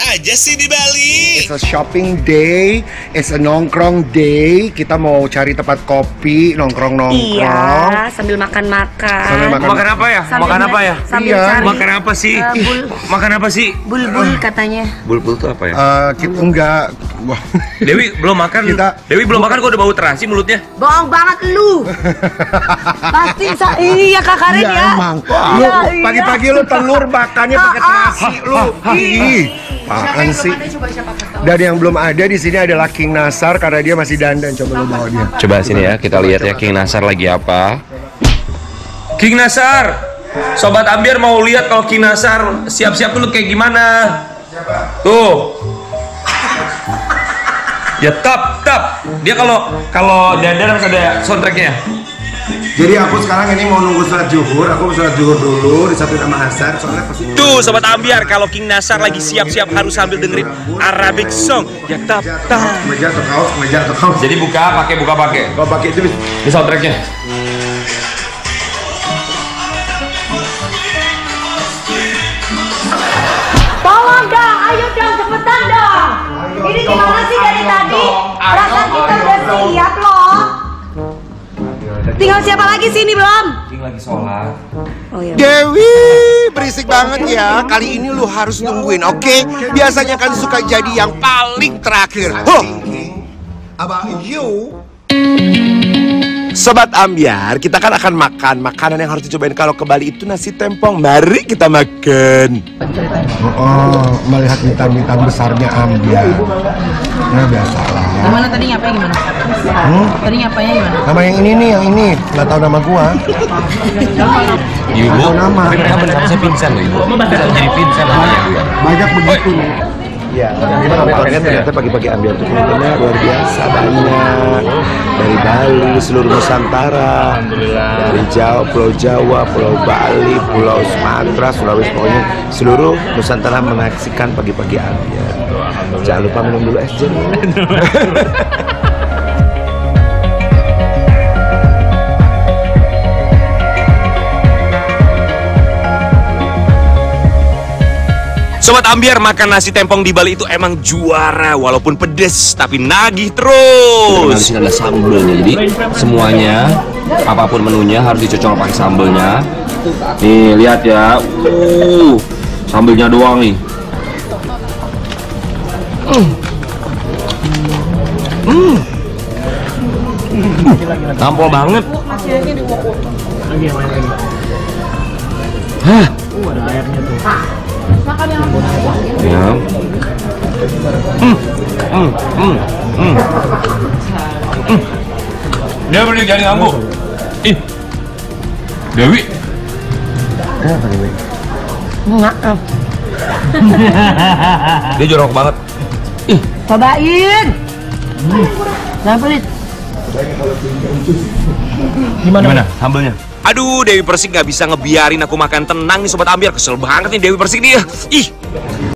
aja sih di Bali? It's a shopping day, it's a nongkrong day. Kita mau cari tempat kopi, nongkrong-nongkrong. Iya, sambil makan-makan. Makan apa ya? Makan apa ya? Sambil Iya. cari. Makan apa sih? Makan apa sih? Bulbul katanya. Bulbul itu apa ya? Kita enggak. Wah. Dewi belum makan. Dewi belum makan kok udah bau terasi mulutnya. Bohong banget lu. Pasti iya Kak Karin Iya ya. emang. Iya, Lu pagi-pagi lu telur makannya pakai terasi lu. Ih, apaan sih? Dan yang belum ada di sini adalah King Nasar karena dia masih dandan. Coba lu bawa dia. Coba sini ya, kita lihat ya King Nasar lagi apa. King Nasar, Sobat Ambiar mau lihat kalau King Nasar siap-siap dulu kayak gimana. Tuh. Ya tap. Dia kalau dandan harus ada soundtracknya. Jadi aku sekarang ini mau nunggu sholat zuhur. Aku mau sholat zuhur dulu disatuin sama Hasan. Soalnya pasti. Tuh Sobat Ambiar, kalau King Nasar lagi siap-siap harus sambil dengerin Arabic song. Ya tap. Kemeja atau kaos. Jadi buka pakai. Kalau pakai itu Ini soundtracknya. Tolong dong, ayo dong cepetan dong. Ini gimana sih dari tadi? Perasaan kita udah siap loh. Tinggal siapa lagi sini belum? King lagi sholat. Oh iya. Dewi, berisik banget ya. Kali ini lu harus nungguin, oke? Biasanya kan suka jadi yang paling terakhir. About you. Sobat Ambiar, kita kan akan makan makanan yang harus dicobain kalau ke Bali itu nasi tempong. Mari kita makan. Melihat bintang-bintang besarnya Ambiar. Nah, biasalah. Gimana tadi nyapanya gimana? Tadi nyapanya gimana? Nama yang ini nih, yang ini. Nggak tahu nama gua. Ibu, nama. tapi mereka benar saya pingsan loh ibu. Bisa jadi pingsan namanya. Banyak begitu nih. Ya, makanya ternyata pagi-pagi Ambiar tuh penontonnya luar biasa banyak. Dari Bali, seluruh Nusantara, dari Pulau Jawa, Pulau Bali, Pulau Sumatera, Sulawesi, pokoknya seluruh Nusantara menyaksikan pagi-pagi Ambiar. Jangan lupa minum dulu es jeruk. Sobat Ambiar, makan nasi tempong di Bali itu emang juara. Walaupun pedes, tapi nagih terus. Di sini ada sambelnya, jadi semuanya apapun menunya harus dicocol pakai sambelnya. Nih lihat ya, sambelnya doang nih. Nampol banget. Hah? Ada airnya tuh. Ya. Dia beli jangan ganggu. Ih. Dewi. Kenapa Dewi? Maaf. Dia jorok banget. Ih, Cobain. Jangan pelit. gimana? Sambelnya? Aduh, Dewi Persik nggak bisa ngebiarin aku makan tenang nih Sobat Ambiar. Kesel banget nih Dewi Persik nih. Ih.